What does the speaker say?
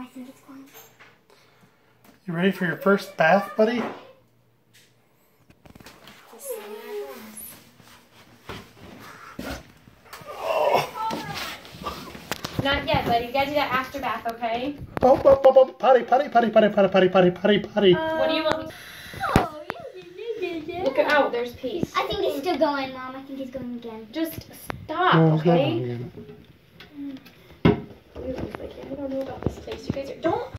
I think it's going. You ready for your first bath, buddy? Not yet, buddy. You gotta do that after bath, okay? Oh, potty. What What do you want? Oh, Look at out. There's peace. I think he's still going, Mom. I think he's going again. Just stop, No, it's not okay? going again. I don't know about this place. You guys are. Don't.